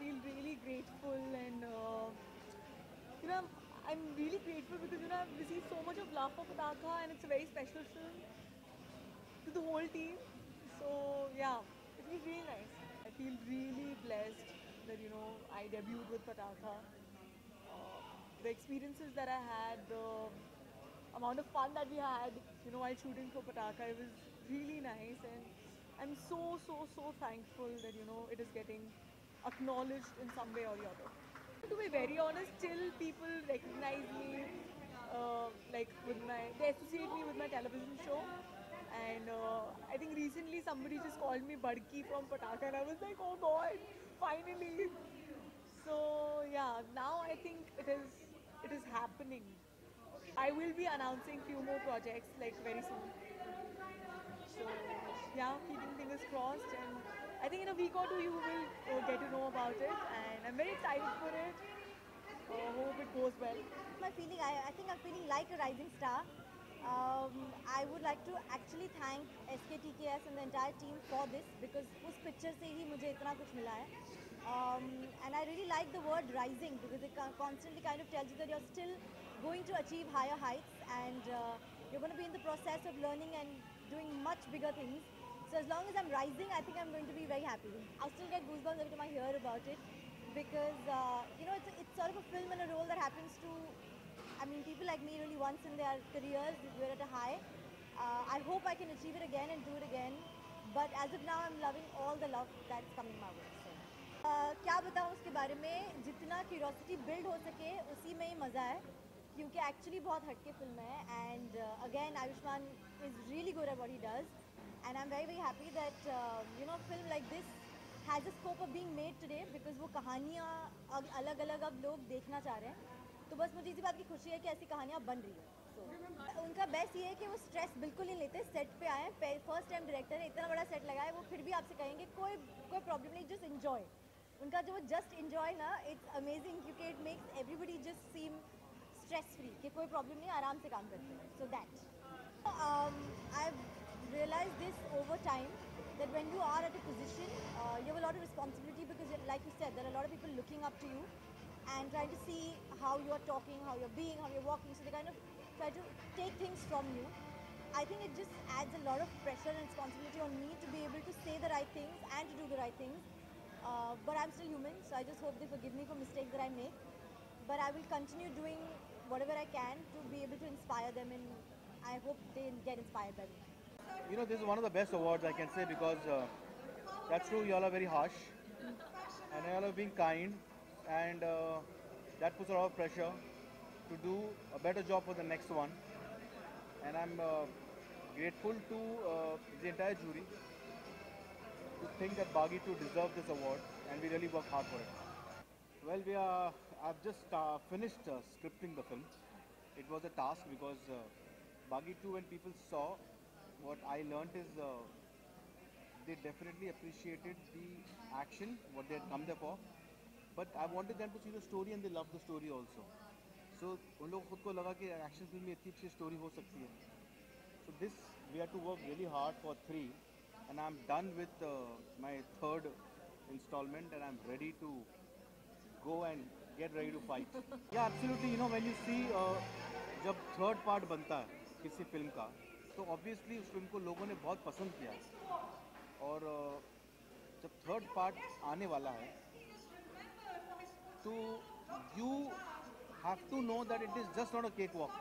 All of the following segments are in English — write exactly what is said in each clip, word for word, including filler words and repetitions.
feel really grateful and uh, you know, I'm, I'm really grateful because you know I've received so much of love for Pataka and it's a very special film to the whole team. So yeah, it was really nice. I feel really blessed that you know I debuted with Pataka. Uh, the experiences that I had, the amount of fun that we had, you know, while shooting for Pataka, it was really nice, and I'm so so so thankful that you know it is getting acknowledged in some way or the other. To be very honest, till people recognize me, uh, like with my, they associate me with my television show. And uh, I think recently somebody just called me Badki from Pataka, and I was like, oh god, finally. So yeah, now I think it is it is happening. I will be announcing few more projects like very soon. So yeah, keeping fingers crossed, and I think in a week or two you will uh, get to know about it, and I'm very excited for it. Uh, hope it goes well. My feeling, I, I think I'm feeling like a rising star. Um, I would like to actually thank S K T K S and the entire team for this because उस picture से ही मुझे इतना कुछ मिला है. Um, and I really like the word rising because it constantly kind of tells you that you're still going to achieve higher heights and uh, you're going to be in the process of learning and doing much bigger things. So as long as I'm rising, I think I'm going to be very happy. I still get goosebumps every time I hear about it because uh, you know it's, it's sort of a film and a role that happens to, I mean, people like me really once in their careers. We're at a high. Uh, I hope I can achieve it again and do it again. But as of now, I'm loving all the love that's coming my way. So. Uh, क्या बताऊँ उसके बारे में, जितना curiosity build हो सके उसी में ही मज़ा है क्योंकि एक्चुअली बहुत हटके फिल्म है and again Ayushmann is really good at what he does and I am very very happy that you know film like this has a scope of being made today because वो कहानियाँ अलग अलग अब लोग देखना चाह रहे हैं. तो बस मुझे इसी बात की खुशी है कि ऐसी कहानियाँ बन रही है. सो so, उनका बेस्ट ये है कि वो स्ट्रेस बिल्कुल नहीं लेते. सेट पे आए हैं, फर्स्ट टाइम डायरेक्टर है, इतना बड़ा सेट लगाया है, वो फिर भी आपसे कहेंगे कोई कोई प्रॉब्लम नहीं, जस्ट इन्जॉय. उनका जो जस्ट इन्जॉय ना, इट्स अमेजिंग क्योंकि it makes everybody just seem stress free कि कोई प्रॉब्लम नहीं, आराम से काम करते हैं. So that I realized this over time that when you are at a position, uh, you have a lot of responsibility because, like you said, there are a lot of people looking up to you and trying to see how you are talking, how you're being, how you're walking. So they kind of try to take things from you. I think it just adds a lot of pressure and responsibility on me to be able to say the right things and to do the right things. Uh, but I'm still human, so I just hope they forgive me for mistakes that I make. But I will continue doing whatever I can to be able to inspire them, and I hope they get inspired by me. You know, this is one of the best awards I can say because uh, that's true, you all are very harsh and you all are being kind, and uh, that puts a lot of pressure to do a better job for the next one. And I'm uh, grateful to uh, the entire jury to think that Baghi two deserved this award, and we really worked hard for it. Well, we are, I've just uh, finished uh, scripting the film. It was a task because uh, Baghi two, when people saw, what I learnt is uh, they definitely appreciated the action, what they had come there for. But I wanted them to see the story and they loved the story also. So उन लोगों को खुद को लगा कि action film में इतनी अच्छी स्टोरी हो सकती है. So this, we had to work really hard for three, and I'm done with uh, my third installment, and I'm ready to go and get ready to fight. Yeah, absolutely. You know, when you see uh, जब third part बनता है किसी film का, तो obviously उस film को लोगों ने बहुत पसंद किया. और uh, जब थर्ड पार्ट आने वाला है, तो you have to know that it is just not a cakewalk.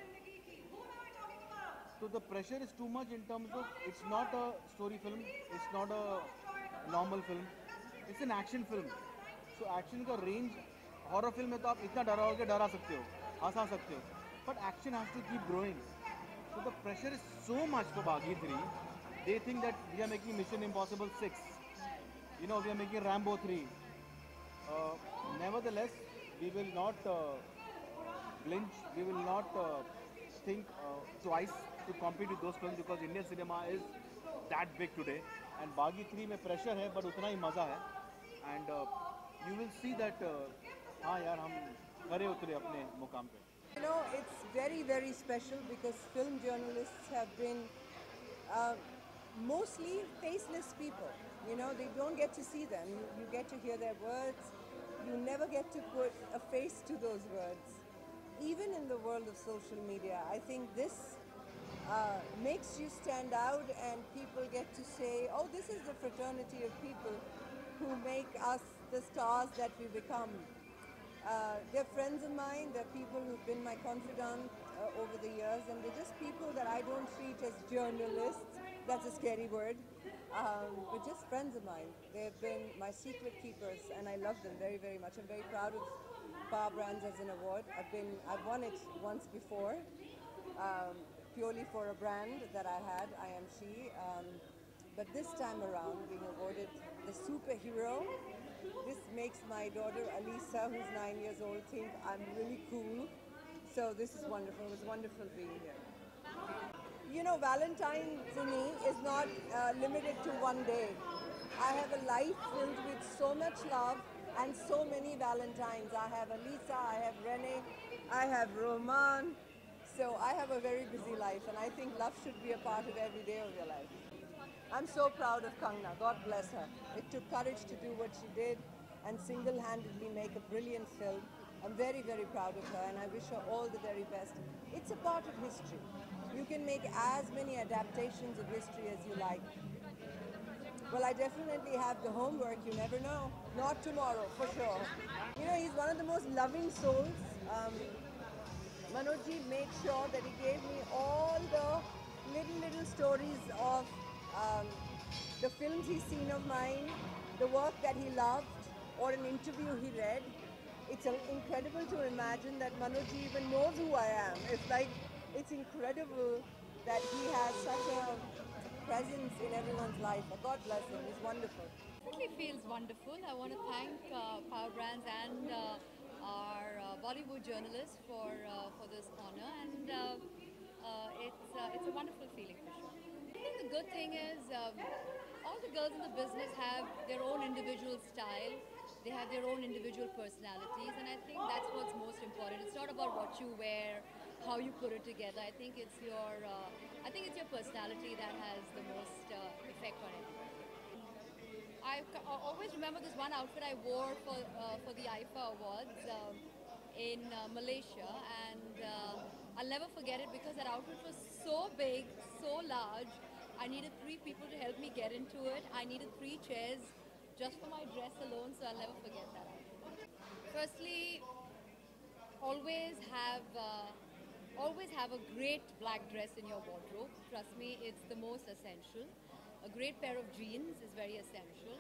So the pressure is too much in terms of it's not a story film, it's not a normal film, it's an action film. So action का range, horror film में तो आप इतना डराओगे, डरा सकते हो, हंसा सकते हो, but action has to keep growing. So the pressure is so much for Baghi three. They think that we are making Mission Impossible six. You know, we are making Rambo three. Uh, nevertheless, we will not uh, blinch, we will not uh, think uh, twice to compete with those films because Indian cinema is that big today. And Baghi three में pressure है, but उतना ही मज़ा है. And uh, you will see that uh, हाँ यार हम खरे उतरे अपने मुकाम पे. You know, it's very, very special because film journalists have been uh, mostly faceless people. You know, they don't get to see them. You, you get to hear their words. You never get to put a face to those words. Even in the world of social media, I think this uh, makes you stand out, and people get to say, oh, this is the fraternity of people who make us the stars that we become. Uh, they're friends of mine, they're people who've been my confidant uh, over the years, and they're just people that I don't treat as journalists. That's a scary word. Um, but just friends of mine. They've been my secret keepers, and I love them very, very much. I'm very proud of Power Brands as an award. I've been, I've won it once before, um, purely for a brand that I had, I Am She. Um, but this time around, being awarded the superhero, this makes my daughter Alisa, who's nine years old, think I'm really cool. So this is wonderful. It was wonderful being here. You know, Valentine for me is not uh, limited to one day. I have a life filled with so much love and so many Valentines. I have Alisa, I have Rene, I have Roman. So I have a very busy life, and I think love should be a part of every day of your life. I'm so proud of Kangna. God bless her. It took courage to do what she did and single-handedly make a brilliant film. I'm very, very proud of her, and I wish her all the very best. It's a part of history. You can make as many adaptations of history as you like. Well, I definitely have the homework. You never know. Not tomorrow, for sure. You know, he's one of the most loving souls. Um, Manoj made sure that he gave me all the little, little stories of um, the films he's seen of mine, the work that he loved, or an interview he read. It's uh, incredible to imagine that Manoj even knows who I am. It's like, it's incredible that he has such a presence in everyone's life. God bless him. He's wonderful. Definitely feels wonderful. I want to thank uh, Power Brands and uh, our uh, Bollywood journalists for uh, for this honor, and uh, uh, it's uh, it's a wonderful feeling for sure. I think the good thing is um, all the girls in the business have their own individual style. They have their own individual personalities, and I think that's what's most important. It's not about what you wear, how you put it together. I think it's your uh, I think it's your personality that has the most uh, effect on it. I c- I always remember this one outfit I wore for uh, for the I F A Awards um, in uh, Malaysia, and uh, I'll never forget it because that outfit was so big, so large. I needed three people to help me get into it. I needed three chairs just for my dress alone, so I'll never forget that outfit. Firstly, always have uh, always have a great black dress in your wardrobe. Trust me, it's the most essential. A great pair of jeans is very essential,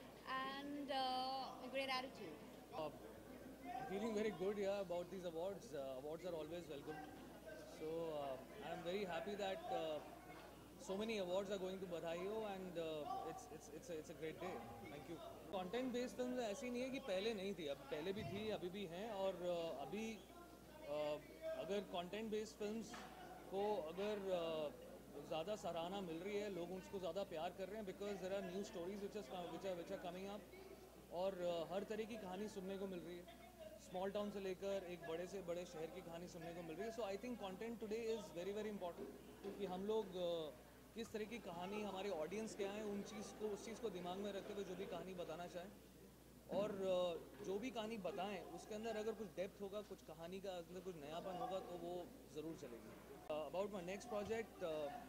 and uh, a great attitude. Uh, Feeling very good, yeah, about these awards. Uh, awards are always welcome. So uh, I'm very happy that uh, so many awards are going to Badhaio, and uh, it's it's it's a, it's a great day. Thank you. Content based films ऐसी नहीं है कि पहले नहीं थी, अब पहले भी थी, अभी भी हैं, और uh, अभी uh, अगर content based films को अगर uh, ज़्यादा सराहना मिल रही है, लोग उसको ज़्यादा प्यार कर रहे हैं, because there are new stories which is which are which are coming up, और uh, हर तरह की कहानी सुनने को मिल रही है, स्मॉल टाउन से लेकर एक बड़े से बड़े शहर की कहानी सुनने को मिल रही है. So I think content today is very very important, क्योंकि हम लोग uh, किस तरह की कहानी, हमारे ऑडियंस क्या है, उन चीज़ को उस चीज़ को दिमाग में रखते हुए जो भी कहानी बताना चाहें, और uh, जो भी कहानी बताएं उसके अंदर अगर कुछ डेप्थ होगा, कुछ कहानी का अंदर कुछ नयापन होगा, तो वो ज़रूर चलेगी. About my next project,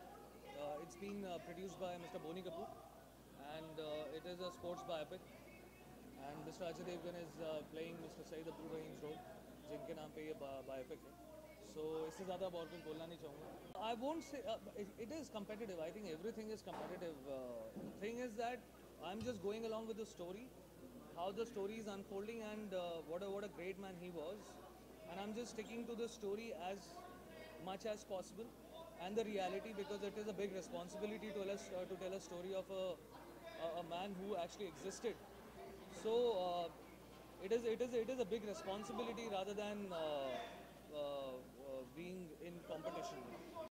it's been produced by mister Boney Kapoor, and it is a sports biopic, and Mister Ajay Devgan is uh, playing Mister Saeed Abdul Rahim's role, जिनके नाम पे ये बायोपिक है. So इससे ज़्यादा और कुछ बोलना नहीं चाहूँगा. I won't say uh, it, it is competitive. I think everything is competitive. Uh, the thing is that I'm just going along with the story, how the story is unfolding, and uh, what a what a great man he was, and I'm just sticking to the story as much as possible, and the reality, because it is a big responsibility to tell us uh, to tell a story of a a, a man who actually existed. So uh, it is it is it is a big responsibility rather than uh, uh, uh, being in competition.